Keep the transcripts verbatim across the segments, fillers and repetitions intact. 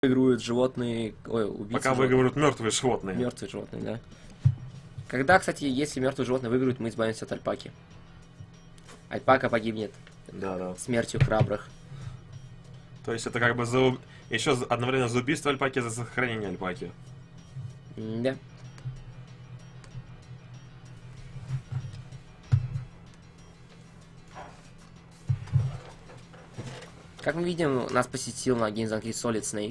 выигрывают животные, ой, убийцы. Пока выигрывают мертвые животные. Мертвые животные, да. Когда, кстати, если мертвые животные выиграют, мы избавимся от альпаки. Альпака погибнет. Да, да. Смертью храбрых. То есть это как бы за... еще одновременно за убийство альпаки, за сохранение альпаки. Да. Как мы видим, нас посетил на Games and Keys Solid Snake.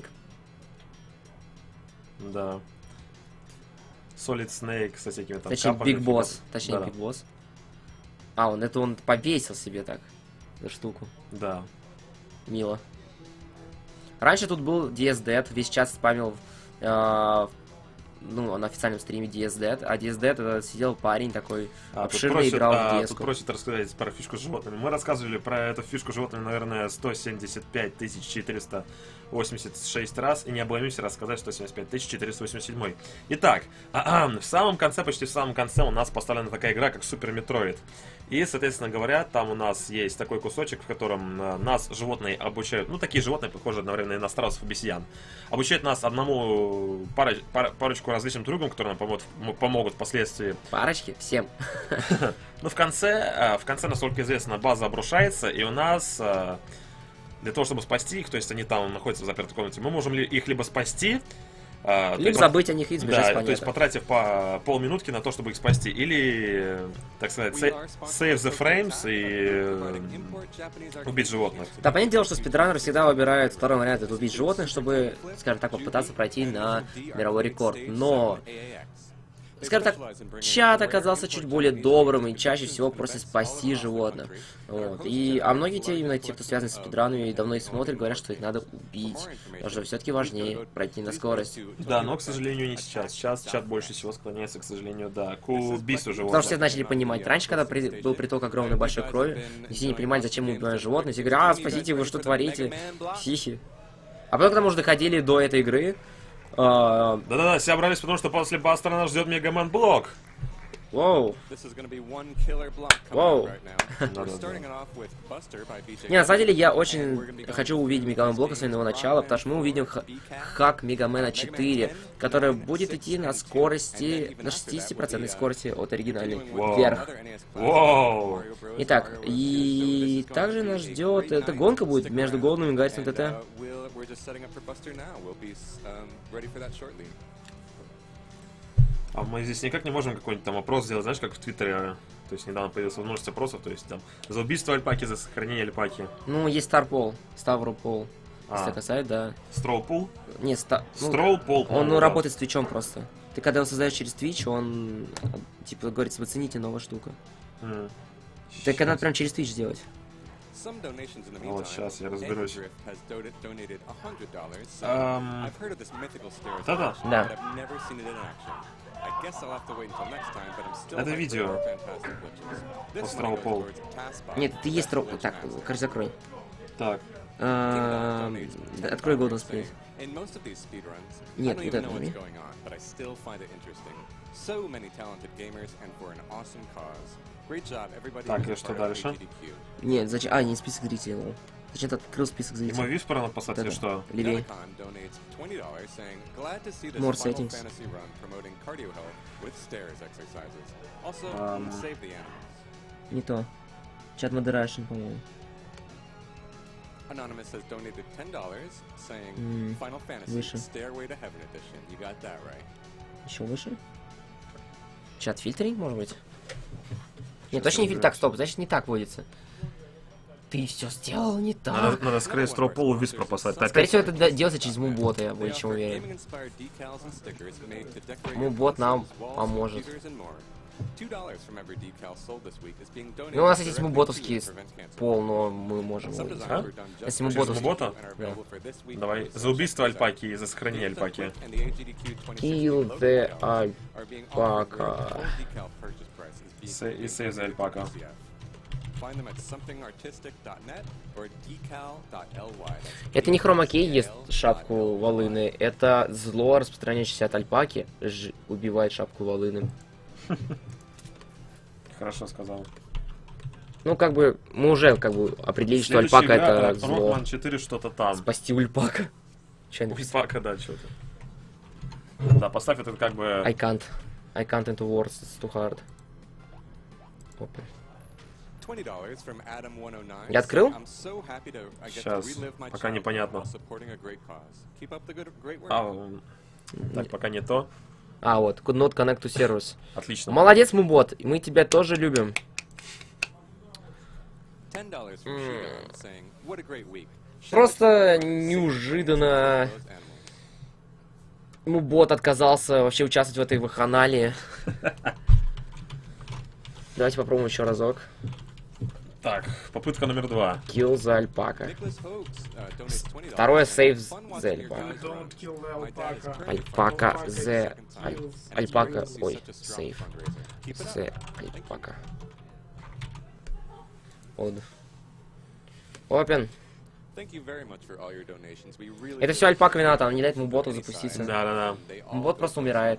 Да. Solid Snake со всякими там Точнее, капами, Big Boss. фигом. Точнее, Да. Big Boss. А, он это он повесил себе так. Эту штуку. Да. Мило. Раньше тут был ди эс Dead, весь чат спамил э, ну, на официальном стриме ди эс Dead, а ди эс Dead это сидел парень такой, А, обширно просят, играл а, в ди эс. Тут просят рассказать про фишку с животными. Мы рассказывали про эту фишку с животными, наверное, сто семьдесят пять тысяч четыреста восемьдесят шесть раз, и не обломимся рассказать сто семьдесят пять тысяч четыреста восемьдесят семь. Итак, в самом конце, почти в самом конце у нас поставлена такая игра, как Super Metroid. И, соответственно говоря, там у нас есть такой кусочек, в котором э, нас животные обучают, ну, такие животные, похожие одновременно и на страусов, обезьян, обучают нас одному, пара, пара, парочку различным другим, которые нам помогут, помогут впоследствии. Парочки? Всем. Ну, в конце, в конце, насколько известно, база обрушается, и у нас, для того, чтобы спасти их, то есть они там находятся в запертой комнате, мы можем их либо спасти, либо есть, забыть о них и сбежать да, с планеты. то есть потратив по полминутки на то, чтобы их спасти, или, так сказать, save the frames и убить животных. Да, понятное дело, что спидранеры всегда выбирают второй вариант, это убить животных, чтобы, скажем так, попытаться пройти на мировой рекорд. Но, скажем так, чат оказался чуть более добрым и чаще всего просит спасти животных. Вот. И, а многие те, именно те, кто связан с спидранами и давно их смотрят, говорят, что их надо убить. Потому что все-таки важнее пройти на скорость. Да, но, к сожалению, не сейчас. Сейчас чат больше всего склоняется, к сожалению, да, к убийству животных. Потому что все начали понимать. Раньше, когда при, был приток огромной большой крови, все не понимали, зачем мы убиваем животных. Все говорят, а, спасите, вы что творите? Психи. А потом, когда мы уже доходили до этой игры... Uh, Да-да-да, все обрались, потому что после Бастера нас ждет Мегамен блок. Воу. Воу. Не, на самом деле я очень хочу увидеть Мегамен блока с самого начала, потому что мы увидим хак Мегамена четыре, который будет идти на скорости, на шестидесяти процентной скорости от оригинальной вверх. Воу. Итак, и также нас ждет, эта гонка будет между Голденом и Гаррисом ТТ. А мы здесь никак не можем какой-нибудь там опрос сделать, знаешь, как в Твиттере. То есть недавно появилась возможность опросов, то есть там за убийство альпаки, за сохранение альпаки. Ну, есть Старпол, Ставропол. А. Если касается, да. Строупул? Нет, ста... ну, Строупол. Он ну, да. работает с Твичом просто. Ты когда его создаешь через Твич, он типа говорится, вы цените, новая штука. Mm. Так надо прям через Твич сделать. Вот сейчас я разберусь. Um... Да-да. Да. Это видео. Острова Пол. Нет, ты есть троп. Так, короче, закрой. Так. Открой Golden Split. Нет, вот это не. Так, и что дальше? Нет, зачем? А, не список зрителей. Зачем ты открыл список зрителей? Ему виспера надо послать или что? Левей. More settings. Um... Не то. Чат moderation, по-моему. Anonymous has donated ten dollars, saying mm, Final Fantasy выше. Stairway to Heaven Edition. You got that right. Еще выше? Чат фильтринг, может быть? Нет, точно не фильтр. Так, стоп, значит не так водится. Ты все сделал не так. Надо, надо скорее Строуполу виспер послать. Скорее всего, это делается через мубота, я более чем уверен. Мубот нам поможет. Ну, у нас есть муботовский пол, но мы можем увидеть, а? Если муботовский... мубота? Да. Давай, за убийство альпаки и за сохранение альпаки. Kill the альпака. И сейв за альпака. Это не хромакей ест шапку волыны, это зло, распространяющееся от альпаки, ж... убивает шапку волыны. Хорошо сказал. Ну, как бы, мы уже как бы определили, что альпака это зло. Рокман четыре что-то там. Спасти ульпака. Что я написал? Альпака, да, что-то. Да, поставь это как бы... I can't. I can't into words, it's too hard. Опа. twenty dollars from Adam one oh nine. Я открыл? I'm so happy to, I get to Сейчас, relive my пока childhood непонятно. while supporting a great cause. Keep up the good, great work. А, м, так, пока не то. А, вот, could not connect to service. Отлично. Молодец, мубот, мы тебя тоже любим. ten dollars from Shigon saying, what a great week. Просто неожиданно мубот отказался вообще участвовать в этой вакханалии. Давайте попробуем еще разок. Так, попытка номер два. Kill за альпака. Nicholas Hoax, uh, donates twenty dollars. Второе save Fun за watching your альпака. guys run. Don't kill the My dad is alpaca. currently Альпака funding за... for the second time, аль- and it's Альпака... great to see Ой, such a strong сейв. fundraiser. Keep it За up. альпака. Од. Опен. Thank you very much for all your donations. We really Это все альпака виновата, она не дает муботу запуститься. Да-да-да. Бот просто умирает.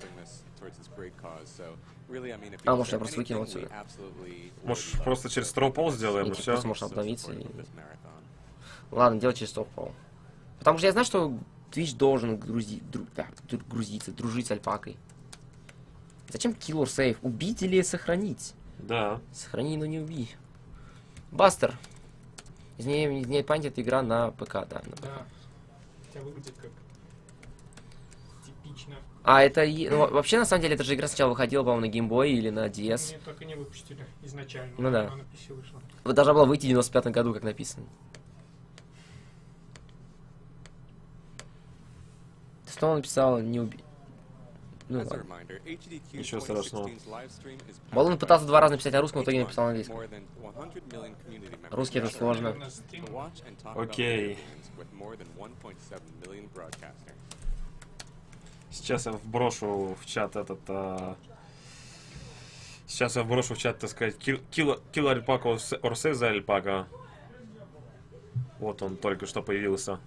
А, может, я просто выкинул отсюда. Может, просто через строупол сделаем, и Нет, все? просто может обновиться и... Ладно, делать через топ-пол. Потому что я знаю, что Twitch должен грузи... дру- да, дру- грузиться, дружить с альпакой. Зачем killer сейв? Убить или сохранить? Да. Сохрани, но не убей. Бастер. Из нее, из нее памяти это игра на ПК, да. На ПК. Да. Хотя выглядит как типично. А, это... и- ну, вообще, на самом деле, эта же игра сначала выходила, по-моему, на Game Boy или на ди эс. Мне только не выпустили изначально. Ну да. Она на пи си вышла. Вот должна была выйти в девяносто пятом году, как написано. Что он написал? Не убей. Ну ладно. Ничего страшного. Болон пытался два раза написать на русском, в итоге написал на английском. Русский это сложно. На стрим. Окей. Сейчас я вброшу в чат этот... а, Сейчас я вброшу в чат, так сказать, кило альпака орсей за альпака. Вот он только что появился.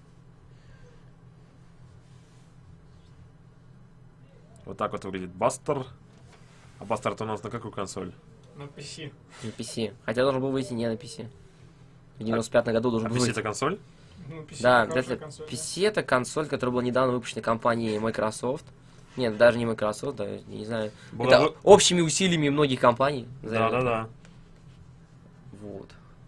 Вот так вот выглядит Бастер. А Бастер-то у нас на какую консоль? На пи си. На пи си. Хотя должен был выйти не на пи си. В девяносто пятом году А должен был пи си выйти. это консоль? Ну, пи си Да, хорошая это консоль, пи да. си это консоль, которая была недавно выпущена компанией Microsoft. Нет, даже не Microsoft, да, я не знаю. Была Это вы- общими усилиями многих компаний. Да-да-да. Вот.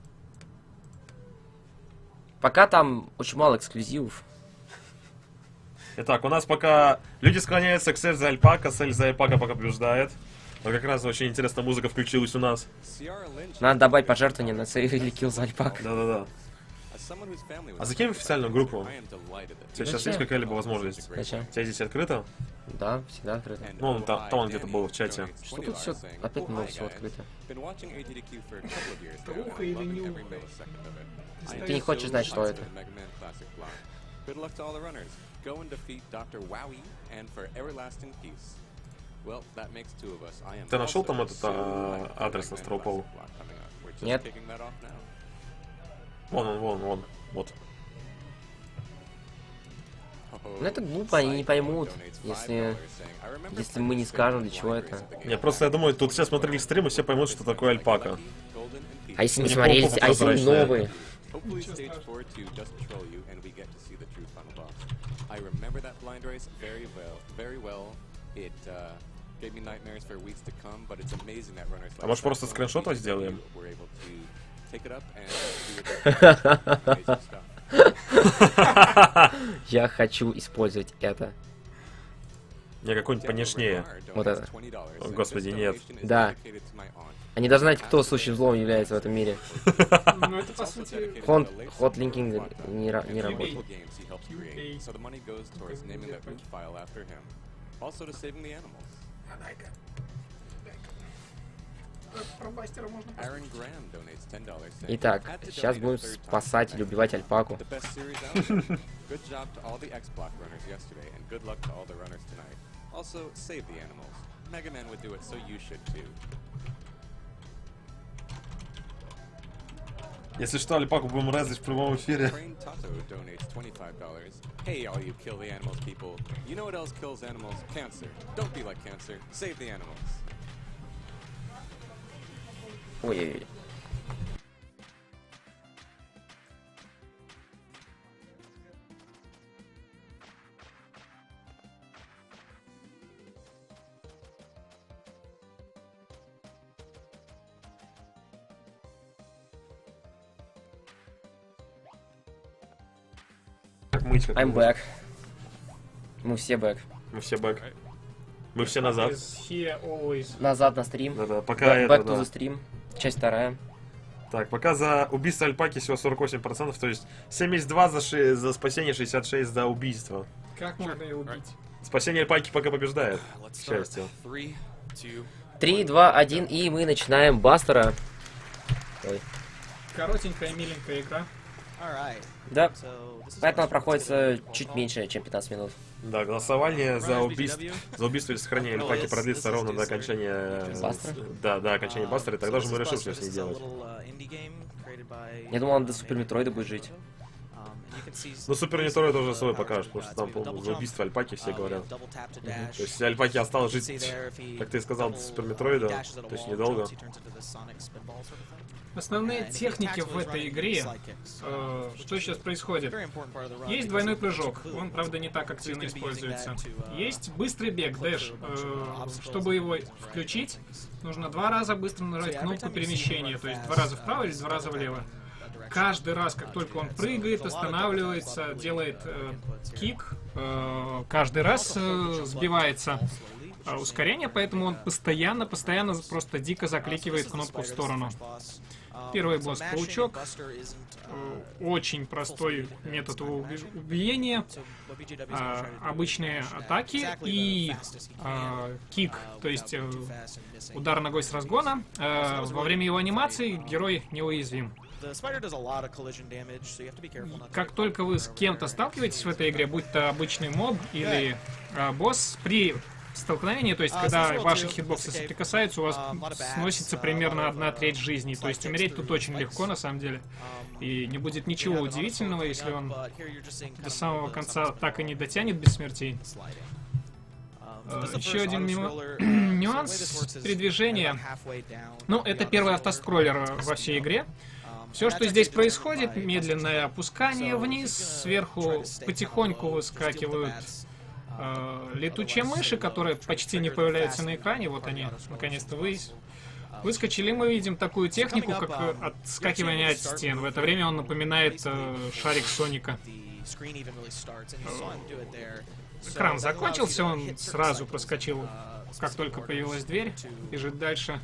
Пока там очень мало эксклюзивов. Итак, у нас пока люди склоняются к Сель за альпака, Сель за альпака пока побеждает. Вот как раз очень интересная музыка включилась у нас. Надо добавить пожертвование на сейв или килл за альпак. Да-да-да. А закинь в официальную группу. У тебя сейчас Зачем? есть какая-либо возможность? Зачем? У тебя здесь открыто? Да, всегда открыто. Ну, он там, там он где-то был в чате. Что тут все опять много всего открыто? Трухо или не ухо? Ты не хочешь знать, что это? Good luck to all the runners. Go and defeat доктор Wowie and for everlasting peace. Well, that makes two of us. I am Ты нашел also там этот, so а, glad for адрес на Megman Строупол? Classic Block coming up. We're just Нет. kicking that off now. Вон он, вон, вон. Вот. Ну это глупо, они не поймут, если, если мы не скажем, для чего это. Не, просто я думаю, тут все смотрели стрим и все поймут, что такое альпака. А если не Не смотрели, попа а если они прозрачная. новые? Hopefully stage four two doesn't troll you and we get to see the true final boss. I remember that blind race very well, very well. It uh, gave me nightmares for weeks to come, but it's amazing that runners like А может, просто Cyclone скриншот and сделаем? were able to take it up and do it amazing stuff. Я хочу использовать это. Не, какой-нибудь понежнее. Вот это. О, господи, нет. Да. Они должны знать, кто случаем злом является в этом мире. Ну, это, по сути, Ход, ход линкинг не, ра- не работает. So the money goes towards naming that root file after him. Also to saving the animals. про Бастера можно Aaron Graham donates ten dollars. saying, Итак, "Had to сейчас donate a будем third time спасать tonight. или убивать альпаку. The best series out there. Good job to all the X-Block runners yesterday, and good luck to all the runners tonight. Also, save the animals. Mega Man would do it, so you should too. Если что, альпаку будем резать в прямом эфире. Crane Tato donates twenty-five dollars. Hey, all you kill the animals people. You know what else kills animals? Cancer. Don't be like cancer. Save the animals. Ой-ой-ой. как мыть, как I'm back. Мы все back. Мы все бэк. Мы все назад. Is here always. Назад на стрим. Да-да, пока Back это, to да. the stream. Часть вторая. Так, пока за убийство альпаки всего сорок восемь процентов, то есть семьдесят два за, ши... за спасение, шестьдесят шесть за убийство. Как можно ее убить? Спасение альпаки пока побеждает, к счастью. три, два, один, и мы начинаем Бастера. Ой. Коротенькая, миленькая игра. Да. Поэтому проходится чуть меньше, чем пятнадцать минут. Да, голосование за убийство, за убийство и сохранение альпаки продлится ровно до окончания... Бастера? Да, до окончания Бастера, и тогда же мы решим, что с ней делать. Я думал, он до Супер Метроида будет жить. Ну, Супер Метроид тоже свой покажет, потому что там, по-моему, за убийство альпаки все говорят. То есть, если альпаки осталось жить, как ты и сказал, до Супер Метроида, то есть недолго. Основные техники в этой игре, э, что сейчас происходит? Есть двойной прыжок, он, правда, не так активно используется. Есть быстрый бег, дэш. Э, чтобы его включить, нужно два раза быстро нажать кнопку перемещения, то есть два раза вправо или два раза влево. Каждый раз, как только он прыгает, останавливается, делает э, кик, э, каждый раз э, сбивается э, ускорение, поэтому он постоянно, постоянно просто дико закликивает кнопку в сторону. Первый босс — Паучок. Э, очень простой метод уби- убиения. Э, обычные атаки и э, кик, то есть э, удар ногой с разгона. Э, во время его анимации герой неуязвим. Как только вы с кем-то сталкиваетесь в этой игре, будь то обычный моб или э, босс, при столкновении, то есть когда ваши хитбоксы соприкасаются, у вас сносится примерно одна треть жизни. То есть умереть тут очень легко, на самом деле. И не будет ничего удивительного, если он до самого конца так и не дотянет без смертей. Еще один нюанс передвижения. Ну, это первый автоскроллер во всей игре. Все, что здесь происходит, медленное опускание вниз, сверху потихоньку выскакивают э, летучие мыши, которые почти не появляются на экране. Вот они, наконец-то, вы... выскочили. Мы видим такую технику, как отскакивание от стен. В это время он напоминает э, шарик Соника. Экран закончился, он сразу проскочил, как только появилась дверь, бежит дальше.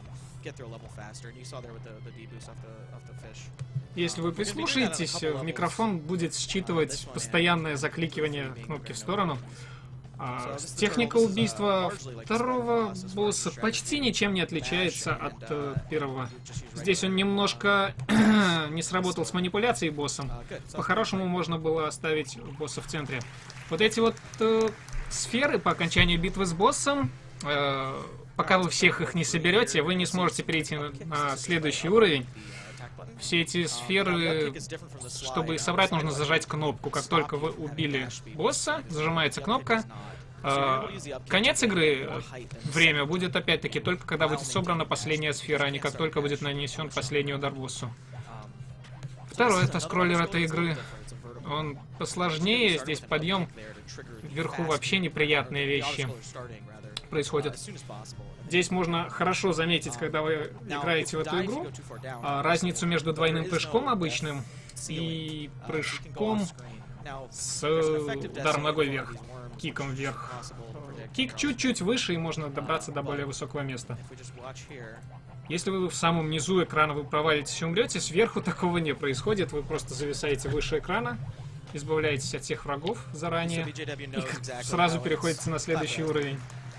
Если вы прислушаетесь, в микрофон будет считывать постоянное закликивание кнопки в сторону. А техника убийства второго босса почти ничем не отличается от э, первого. Здесь он немножко не сработал с манипуляцией боссом. По-хорошему можно было оставить босса в центре. Вот эти вот э, сферы по окончании битвы с боссом, э, пока вы всех их не соберете, вы не сможете перейти на, на следующий уровень. Все эти сферы, чтобы их собрать, нужно зажать кнопку. Как только вы убили босса, зажимается кнопка. Э, конец игры, время будет опять-таки только когда будет собрана последняя сфера, а не как только будет нанесен последний удар боссу. Второй — это скроллер этой игры. Он посложнее, здесь подъем вверху, вообще неприятные вещи происходят. Здесь можно хорошо заметить, когда вы играете в эту игру, разницу между двойным прыжком обычным и прыжком с ударом ногой вверх, киком вверх. Кик чуть-чуть выше, и можно добраться до более высокого места. Если вы в самом низу экрана, вы провалитесь и умрете, сверху такого не происходит, вы просто зависаете выше экрана, избавляетесь от всех врагов заранее, и сразу переходите на следующий уровень.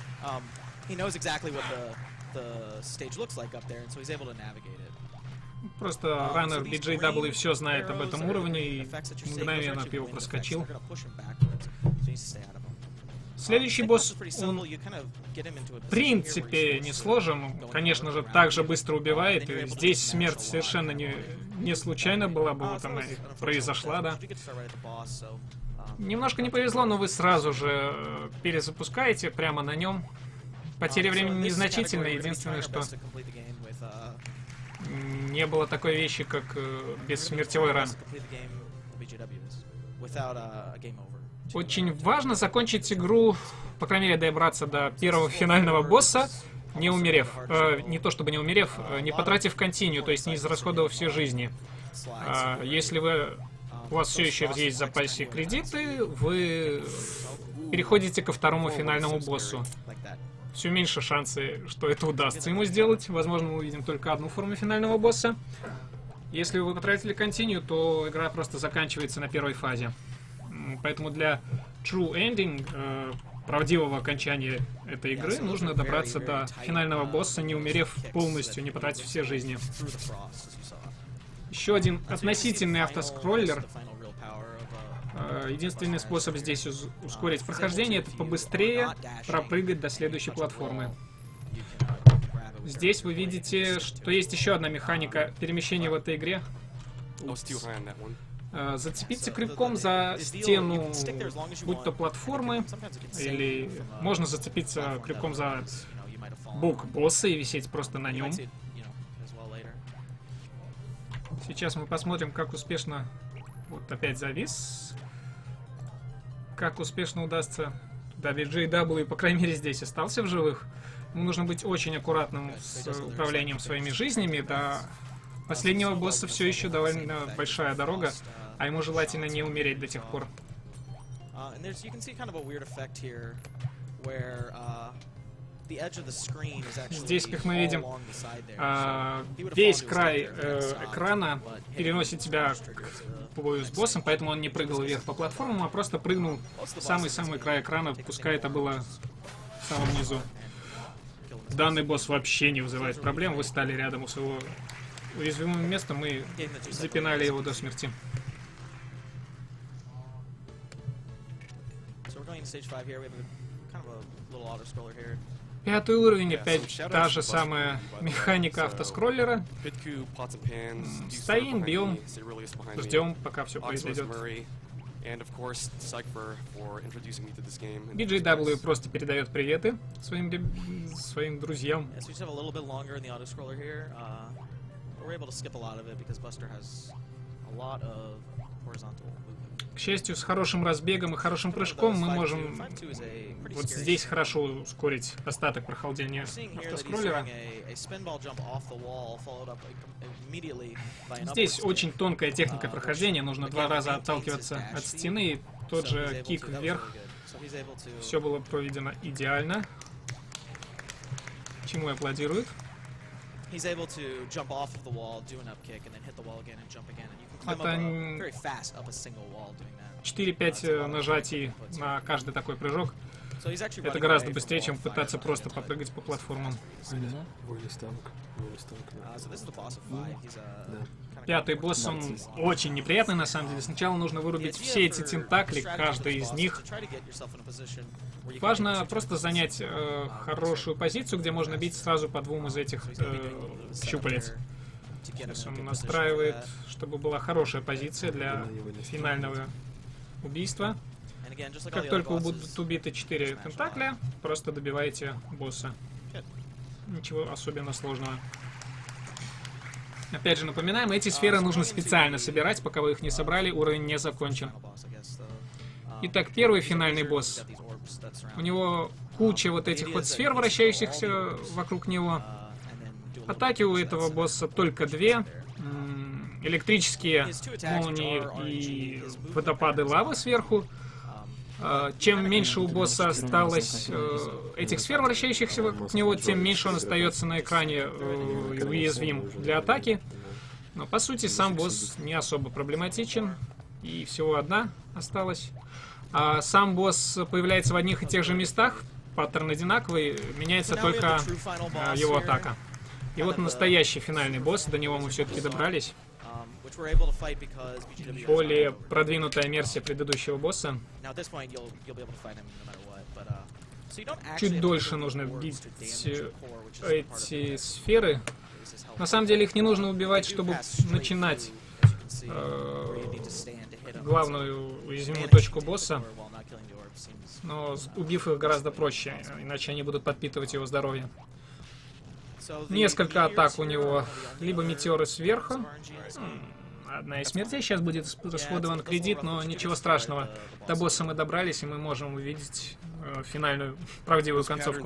Просто раннер би джей дабл ю все знает об этом уровне и мгновенно его проскочил. Следующий босс, он в принципе не сложен, конечно же, также быстро убивает, и здесь смерть совершенно не, не случайно была бы, вот она и произошла, да. Немножко не повезло, но вы сразу же перезапускаете прямо на нем. Потеря времени незначительная, единственное, что не было такой вещи, как э, бессмертевой ран. Очень важно закончить игру, по крайней мере, добраться до первого финального босса, не умерев. Э, не то чтобы не умерев, э, не потратив континью, то есть не израсходовав все жизни. Э, если вы у вас все еще есть в запасе кредиты, вы переходите ко второму финальному боссу. Все меньше шансы, что это удастся ему сделать. Возможно, мы увидим только одну форму финального босса. Если вы потратили континью, то игра просто заканчивается на первой фазе. Поэтому для True Ending, э, правдивого окончания этой игры, нужно добраться до финального босса, не умерев полностью, не потратив все жизни. Еще один относительный автоскроллер. Единственный способ здесь ускорить прохождение — это побыстрее пропрыгать до следующей платформы. Здесь вы видите, что есть еще одна механика перемещения в этой игре. Зацепиться крюком за стену, будь то платформы, или можно зацепиться крюком за бок босса и висеть просто на нем. Сейчас мы посмотрим, как успешно... Вот опять завис. Как успешно удастся... Да, би джей дабл ю, по крайней мере, здесь остался в живых. Ему нужно быть очень аккуратным с управлением своими жизнями. До последнего босса все еще довольно большая дорога, а ему желательно не умереть до тех пор. Здесь, как мы видим, весь край э, экрана переносит тебя к бою с боссом, поэтому он не прыгал вверх по платформам, а просто прыгнул в самый-самый край экрана, пускай это было в самом низу. Данный босс вообще не вызывает проблем, вы стали рядом у своего уязвимого места, мы запинали его до смерти. Пятый уровень, опять та же самая механика автоскроллера. Стоим, бьем, ждем, пока все произойдет. би джей дабл ю просто передает приветы своим, своим друзьям. К счастью, с хорошим разбегом и хорошим прыжком мы можем вот здесь хорошо ускорить остаток прохождения автоскроллера. Здесь очень тонкая техника прохождения, нужно два раза отталкиваться от стены, и тот же кик вверх. Все было проведено идеально, чему аплодируют. Это четыре-пять нажатий на каждый такой прыжок. Это гораздо быстрее, чем пытаться просто попрыгать по платформам. Пятый босс, он очень неприятный на самом деле. Сначала нужно вырубить все эти тентакли, каждый из них. Важно просто занять э, хорошую позицию, где можно бить сразу по двум из этих э, щупалец. Сейчас он настраивает, чтобы была хорошая позиция для финального убийства. Как только будут убиты четыре тентакля, просто добиваете босса. Ничего особенно сложного. Опять же напоминаем, эти сферы нужно специально собирать, пока вы их не собрали, уровень не закончен. Итак, первый финальный босс. У него куча вот этих вот сфер, вращающихся вокруг него. Атаки у этого босса только две. Электрические молнии и водопады лавы сверху. Чем меньше у босса осталось этих сфер, вращающихся вокруг него, тем меньше он остается на экране уязвим для атаки. Но по сути сам босс не особо проблематичен. И всего одна осталась. А сам босс появляется в одних и тех же местах. Паттерн одинаковый, меняется только его атака. И вот настоящий финальный босс, до него мы все-таки добрались. Более продвинутая версия предыдущего босса. Чуть дольше нужно бить эти сферы. На самом деле их не нужно убивать, чтобы начинать э, главную уязвимую точку босса. Но убив их гораздо проще, иначе они будут подпитывать его здоровье. Несколько атак у него. Либо метеоры сверху, одна из смертей. Сейчас будет расходован кредит, но ничего страшного. До босса мы добрались, и мы можем увидеть э, финальную, правдивую концовку.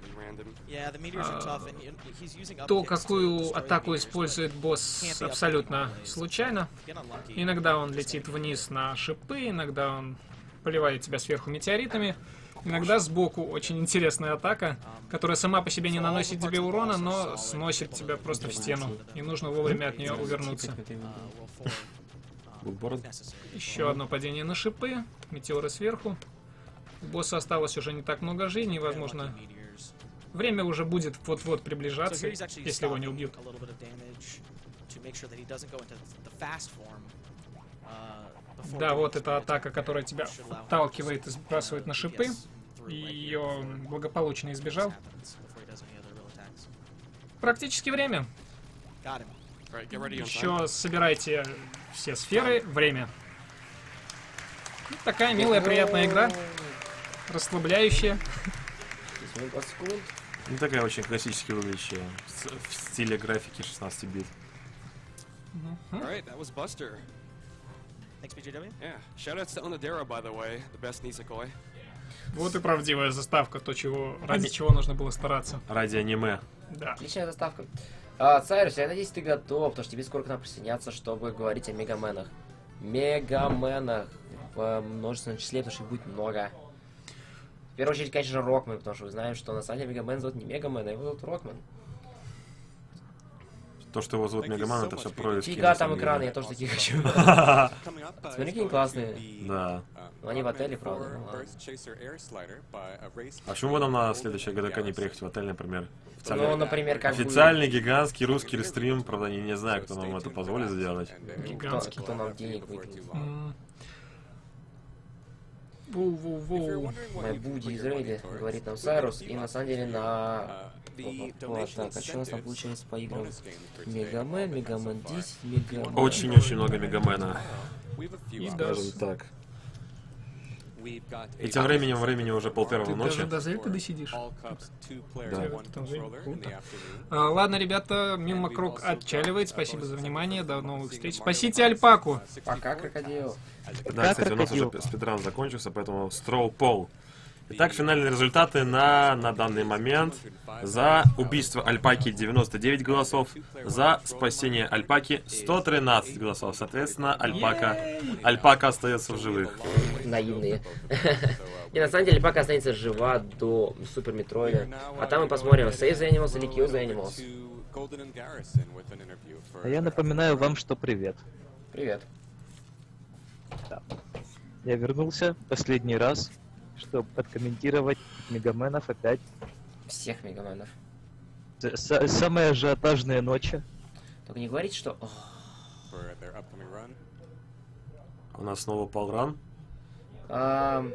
А, то, какую атаку использует босс, абсолютно случайно. Иногда он летит вниз на шипы, иногда он поливает тебя сверху метеоритами. Иногда сбоку очень интересная атака, которая сама по себе не наносит тебе урона, но сносит тебя просто в стену. И нужно вовремя от нее увернуться. Еще одно падение на шипы, метеоры сверху. У босса осталось уже не так много жизней, возможно, время уже будет вот-вот приближаться, если его не убьют. Да, вот эта атака, которая тебя отталкивает и сбрасывает на шипы. И ее благополучно избежал. Практически время. Еще собирайте все сферы. Время. Такая милая, приятная игра. Расслабляющая. Ну, такая очень классически выглядящая. В стиле графики шестнадцати бит. Вот и правдивая заставка, то, чего, ради чего нужно было стараться. Ради аниме. Да. Отличная заставка. А, Сайрус, я надеюсь, ты готов, потому что тебе скоро к нам присоединяться, чтобы говорить о мегаменах. Мегаменах в множественном числе, потому что их будет много. В первую очередь, конечно же, Рокмен, потому что мы знаем, что на самом деле Мегамен зовут не Мегамен, а его зовут Рокмен. То, что его зовут Мегаман, это все происки. Фига там экраны, я тоже такие хочу. Смотри, какие классные. Да. Но они в отеле, правда. Ну, ладно. А почему бы нам на следующее ГДК не приехать в отель, например? Ну, например, как бы... Официальный гигантский русский рестрим, правда, не, не знаю, кто нам это позволит сделать. Гигантский. Кто, кто нам денег выкинет. Воу-воу-воу. My Booty Израиля, говорит нам Сайрус, и на самом деле на... Вот, так, а что у нас там получается по играм? Мегамен, Мегамен десять, Мегамен... Очень-очень много Мегамена. Скажем так. И тем временем, времени уже пол первого Ты ночи. даже до Зельды досидишь? Да. Там же круто. А, ладно, ребята, Мимо Круг отчаливает. Спасибо за внимание. До новых встреч. Спасите Альпаку! Пока, крокодил. Да, кстати, у нас уже спидран закончился, поэтому Строу Пол. Итак, финальные результаты на, на данный момент. За убийство Альпаки девяносто девять голосов, за спасение Альпаки сто тринадцать голосов. Соответственно, Альпака, Альпака остается в живых. Наивные. И на самом деле Альпака останется жива до Супер Метроида. А там мы посмотрим, Save the Animals или Kill the Animals. А я напоминаю вам, что привет. Привет. Да. Я вернулся последний раз, чтобы откомментировать Мегаменов опять. Всех Мегаменов. С Самые ажиотажные ночи. Только не говорите, что... Ох. У нас снова полран. Ам...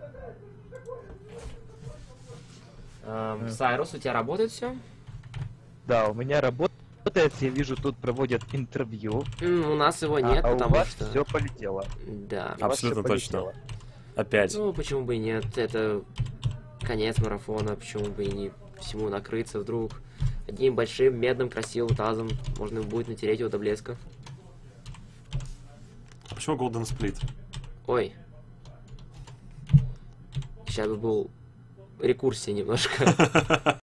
Ам, Сайрус, у тебя работает все? Да, у меня работает. Я вижу, тут проводят интервью. У нас его нет, а, а потому у вас что... все полетело. Да. Абсолютно точно. Опять. Ну, почему бы и нет? Это конец марафона, почему бы и не всему накрыться вдруг. Одним большим, медным, красивым тазом можно будет натереть его до блеска. А почему Golden Split? Ой. Сейчас бы был рекурсия немножко.